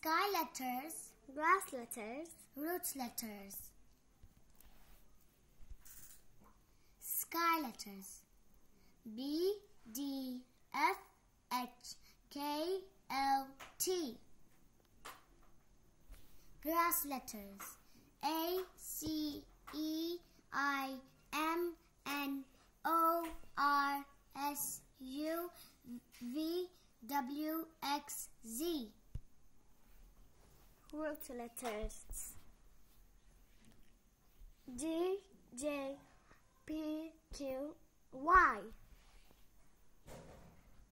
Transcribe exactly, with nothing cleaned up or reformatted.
Sky letters, grass letters, root letters. Sky letters: B, D, F, H, K, L, T. Grass letters: A, C, E, I, M, N, O, R, S, U, V, W, X, Z. Root letters: D, J, P, Q, Y.